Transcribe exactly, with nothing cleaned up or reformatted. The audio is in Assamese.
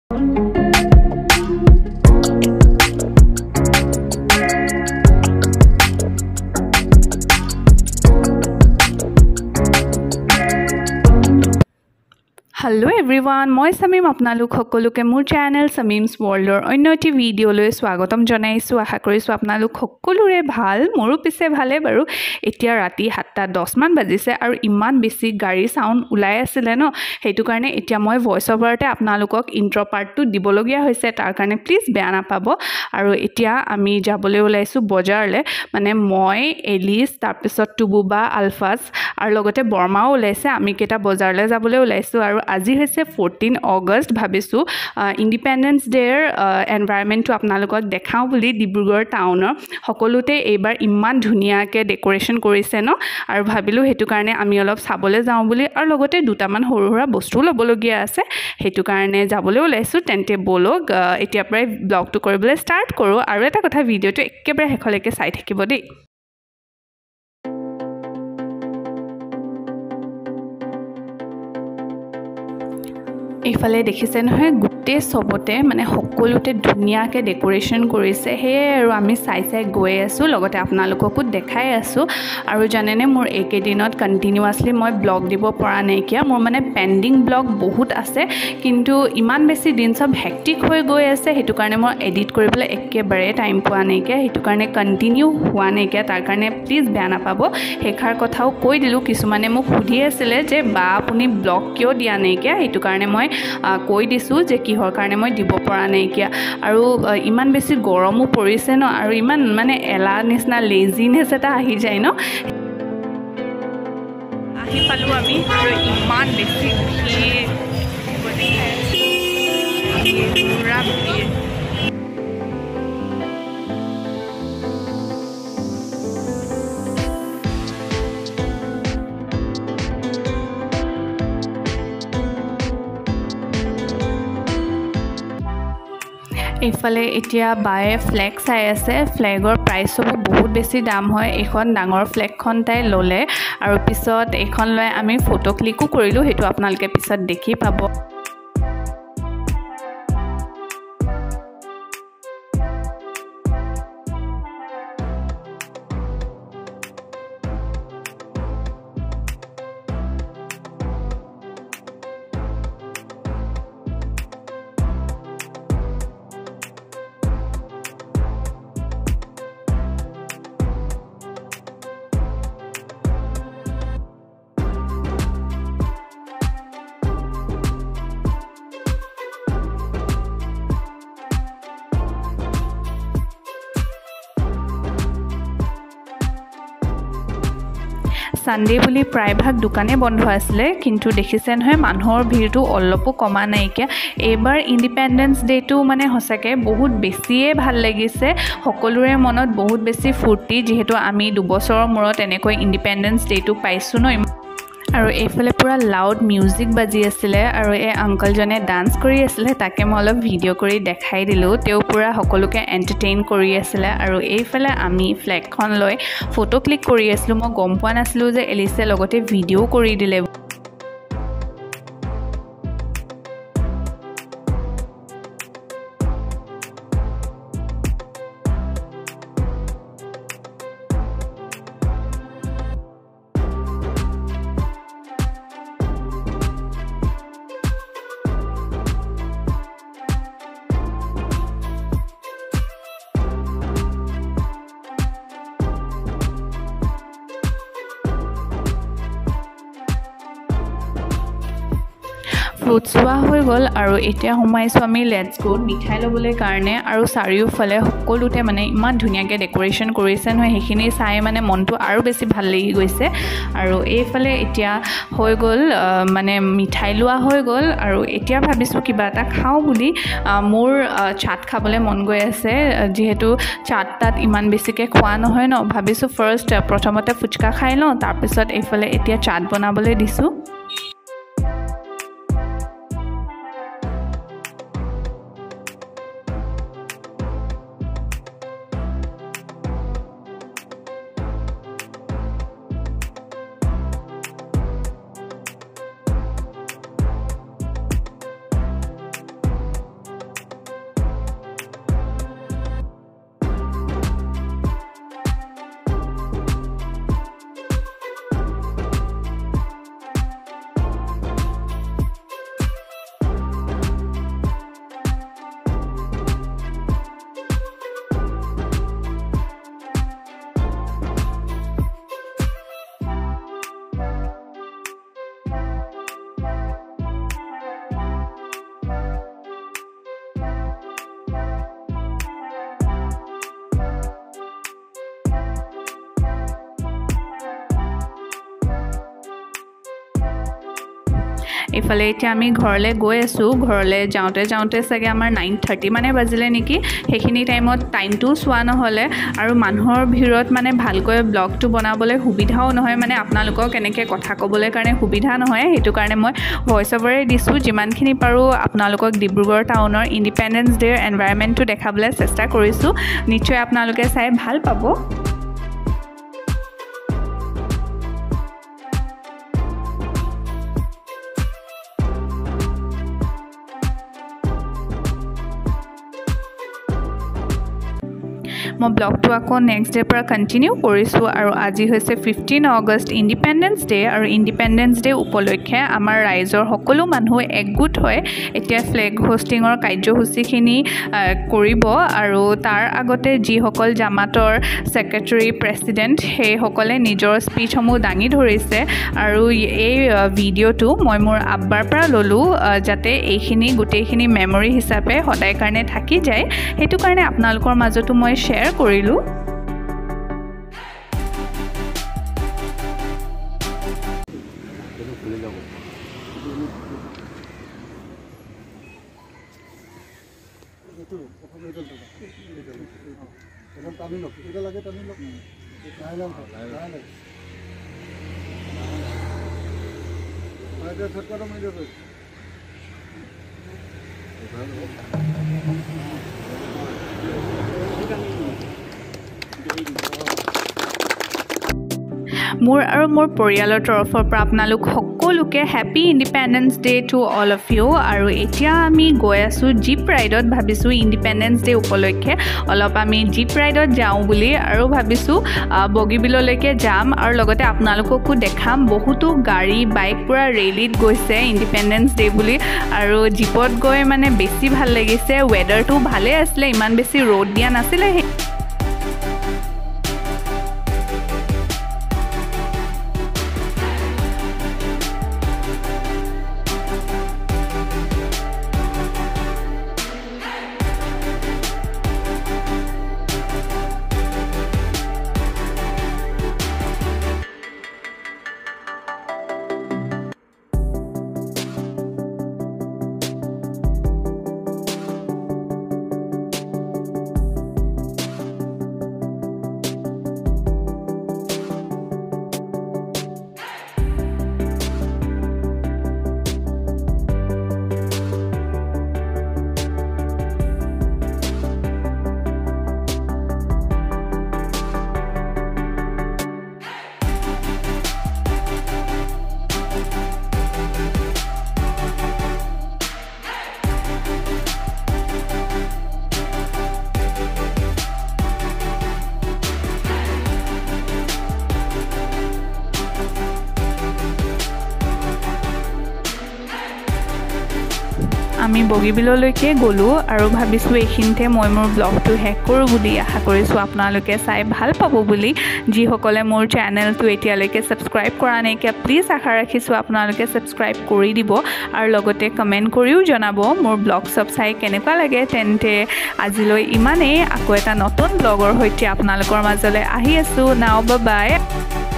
Hello everyone, মই সামিম আপোনালোক সকলোকে মোৰ চ্যানেল সামিমস ওয়ার্ল্ডৰ অন্য এটি ভিডিওলৈ স্বাগতম জনাইছো আশা কৰিছো আপোনালোক সকলোৰে ভাল মোৰো পিছে ভালে বাৰু এতিয়া ৰাতি সাতটা দহ মান বাজিছে আৰু ইমান বেছি গাড়ী সাউন্ড ওলাই আছিল ন হেতু কাৰণে এতিয়া মই ভয়েস ওভাৰতে আপোনালোকক ইন্ট্ৰো পাৰ্টটো দিবলগীয়া হৈছে তাৰ কাৰণে প্লিজ বেয়া নাপাব আৰু এতিয়া আমি যাবলৈ ওলাইছো বজাৰলে মানে মই এলিস তাৰপিছত টুবুবা আলফাজ আৰু লগতে বৰ্মাও ওলাইছে আমি কেটা বজাৰলে যাবলৈ ওলাইছো আৰু আজি হৈছে fourteen August ভাবিছো ইন্ডিপেন্ডেন্স ডেৰ এনভায়ৰনমেন্টটো আপোনালোকক দেখাও বুলি ডিব্ৰুগড় টাউনৰ সকলোতে এইবাৰ ইমান ধুনিয়াকে ডেকোৰেশন কৰিছে ন আৰু ভাবিলো হেতু কাৰণে আমি অলপ চাবলৈ যাওঁ বুলি আৰু লগতে দুটামান সৰু সৰু বস্তু লবলগীয়া আছে হেতু কাৰণে যাবলৈ ওলাইছো তেন্তে বলক এতিয়া প্ৰায় ব্লগটো কৰিবলৈ ষ্টাৰ্ট কৰো আৰু এটা কথা ভিডিওটো একেবাৰে হেখলৈকে চাই থাকিব দেই এইফালে দেখিছে নহয় গুটে সবতে মানে সকলোতে ধুনিয়াকে ডেকোৰেশন কৰিছে হে আৰু আমি চাই চাই গৈ আছো লগতে আপোনালোককো দেখাই আছো আৰু জানেনে মোৰ একেদিনত কন্টিনিউয়াসলি মই ব্লগ দিব পৰা নাই কিয়া মোৰ মানে পেন্ডিং ব্লগ বহুত আছে কিন্তু ইমান বেছি দিন সব হেক্টিক হৈ গৈ আছে হেতু কাৰণে মই এডিট কৰিবলৈ একেবাৰে টাইম পোৱা নাই কিয়া হেতু কাৰণে কন্টিনিউ হোৱা নাই কিয়া তাৰ কাৰণে প্লিজ বেয়া নাপাব হেখাৰ কথাও কৈ দিলো কিছুমানে মোক সুধি আছিল যে বা আপুনি ব্লগ কিয় দিয়া নাই কিয়া হেতু কাৰণে মই কৈ দিছো যে কিহৰ কাৰণে মই দিব পৰা নাই কিয়া আৰু ইমান বেছি গৰমও পৰিছে ন আৰু ইমান মানে এলা নিছনা লেজিনেছ এটা আহি যায় ন আহি পালো আমি আৰু ইমান বেছি ভিৰ পুৰা ভিৰ এইফালে এতিয়া বায়ে ফ্ল্যাগ চাই আছে ফ্ল্যাগৰ প্ৰাইস হ'ব বহুত বেছি দাম হয় এখন ডাঙৰ ফ্ল্যাগখন তাই ললে আৰু পিছত এখন লৈ আমি ফটো ক্লিকও কৰিলো হেতু আপোনালোকে পিছত দেখি পাব সানডে বুলি প্ৰায়ভাগ দোকানে বন্ধ আছিল কিন্তু দেখিছে নহয় মানুহৰ ভিৰটো অলপো কমা নাইকিয়া এবাৰ ইন্ডিপেন্ডেন্স ডেটো মানে হসাকে বহুত বেছিয়ে ভাল লাগিছে সকলোৰে মনত বহুত বেছি ফুৰ্তি যেহেতু আমি দুবছৰৰ মূৰত এনেকৈ ইন্ডিপেন্ডেন্স ডেটো পাইছো ন আৰু এইফালে পুৰা লাউড মিউজিক বাজি আছিল আৰু এই আঙ্কল জনে ডান্স কৰি আছিল তাকে মই অলপ ভিডিও কৰি দেখাই দিলো তেও পুৰা সকলোকে এন্টাৰটেইন কৰি আছিল আৰু এইফালে আমি ফ্ল্যাগখন লৈ ফটো ক্লিক কৰি আছিলো মই গম পোৱা নাছিলো যে এলিছে লগতে ভিডিও কৰি দিলে fruits wa hoi gol aru etia humaisu ami let's go mithai lobole karne aru sariu phale hokolute mane iman dhuniya ke decoration korise no hekhini sai mane montu aru beshi bhal lagi goise aru ei phale etia hoi gol mane mithai lua hoi gol aru etia bhabisu kiba ta khao buli mor chat khabole mon goi ase jehetu chat tat iman beshi ke khwa no hoy no bhabisu first prothomote fuchka khai lo tar pisot ei phale etia chat banabole disu ইফালে এতিয়া আমি ঘৰলৈ গৈ আছোঁ ঘৰলৈ যাওঁতে যাওঁতে চাগে আমাৰ নাইন থাৰ্টি মানে বাজিলে নেকি সেইখিনি টাইমত টাইমটো চোৱা নহ'লে আৰু মানুহৰ ভিৰত মানে ভালকৈ ব্লগটো বনাবলৈ সুবিধাও নহয় মানে আপোনালোকক এনেকৈ কথা ক'বলৈ কাৰণে সুবিধা নহয় সেইটো কাৰণে মই ভইচ অভাৰে দিছোঁ যিমানখিনি পাৰোঁ আপোনালোকক ডিব্ৰুগড় টাউনৰ ইণ্ডিপেণ্ডেন্স ডে'ৰ এনভাইৰনমেণ্টটো দেখাবলৈ চেষ্টা কৰিছোঁ নিশ্চয় আপোনালোকে চাই ভাল পাব মই ব্লগটো আকৌ নেক্সট ডে'ৰ পৰা কণ্টিনিউ কৰিছোঁ আৰু আজি হৈছে ফিফটিন আগষ্ট ইণ্ডিপেণ্ডেন্স ডে' আৰু ইণ্ডিপেণ্ডেন্স ডে' উপলক্ষে আমাৰ ৰাইজৰ সকলো মানুহ একগোট হয় এতিয়া ফ্লেগ হোষ্টিঙৰ কাৰ্যসূচীখিনি কৰিব আৰু তাৰ আগতে যিসকল জামাতৰ ছেক্ৰেটাৰী প্ৰেছিডেণ্ট সেইসকলে নিজৰ স্পীচসমূহ দাঙি ধৰিছে আৰু এই ভিডিঅ'টো মই মোৰ আব্বাৰ পৰা ল'লোঁ যাতে এইখিনি গোটেইখিনি মেমৰি হিচাপে সদায় কাৰণে থাকি যায় সেইটো কাৰণে আপোনালোকৰ মাজতো মই শ্বেয়াৰ কৰিলোঁ মোৰ আৰু মোৰ পৰিয়ালৰ তৰফৰ পৰা আপোনালোক সকলোকে happy Independence Day to all of you আৰু এতিয়া আমি গৈ আছোঁ জীপ ৰাইডত ভাবিছোঁ ইণ্ডিপেণ্ডেন্স ডে উপলক্ষে অলপ আমি জীপ ৰাইডত যাওঁ বুলি আৰু ভাবিছোঁ বগীবিললৈকে যাম আৰু লগতে আপোনালোককো দেখাম বহুতো গাড়ী বাইক পূৰা ৰেলীত গৈছে ইণ্ডিপেণ্ডেন্স ডে বুলি আৰু জীপত গৈ মানে বেছি ভাল লাগিছে ৱেডাৰটো ভালেই আছিলে ইমান বেছি ৰ'দ দিয়া নাছিলে আমি বগীবিললৈকে গ'লোঁ আৰু ভাবিছোঁ এইখিনিতে মই মোৰ ব্লগটো শেষ কৰোঁ বুলি আশা কৰিছোঁ আপোনালোকে চাই ভাল পাব বুলি যিসকলে মোৰ চেনেলটো এতিয়ালৈকে ছাবস্ক্ৰাইব কৰা নাইকিয়া প্লিজ আশা ৰাখিছোঁ আপোনালোকে ছাবস্ক্ৰাইব কৰি দিব আৰু লগতে কমেণ্ট কৰিও জনাব মোৰ ব্লগ চব চাই কেনেকুৱা লাগে তেন্তে আজিলৈ ইমানেই আকৌ এটা নতুন ব্লগৰ সৈতে আপোনালোকৰ মাজলৈ আহি আছোঁ নাও বাই